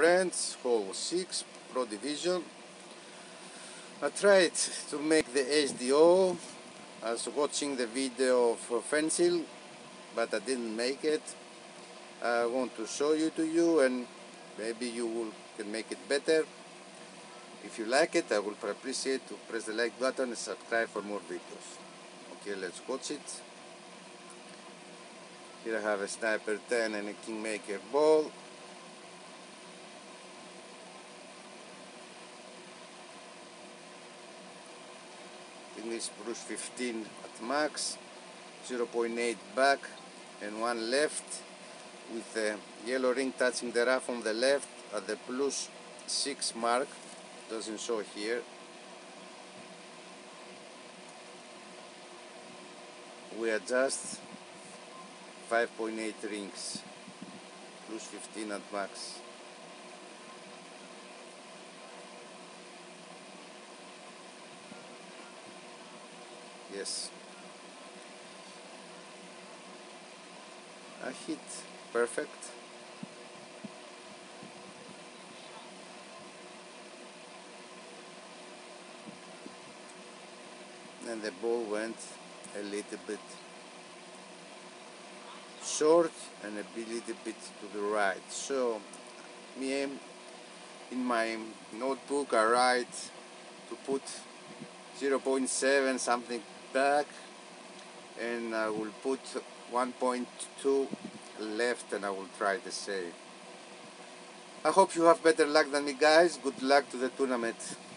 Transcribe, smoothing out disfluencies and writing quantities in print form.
friends, hole 6, Pro Division. I tried to make the HDO as watching the video of Fensil, but I didn't make it. I want to show you to you, and maybe you can make it better. If you like it, I will appreciate to press the like button and subscribe for more videos. Okay, let's watch it. Here I have a Sniper 10 and a Kingmaker ball. English Bruce 15 at max, 0.8 back and 1 left, with the yellow ring touching the rough on the left at the +6 mark. Doesn't show here. We adjust 5.8 rings, +15 at max. Yes, I hit perfect. And the ball went a little bit short and a little bit to the right. So me, in my notebook, I write to put 0.7 something back, and I will put 1.2 left, and I will try the same. I hope you have better luck than me, guys. Good luck to the tournament.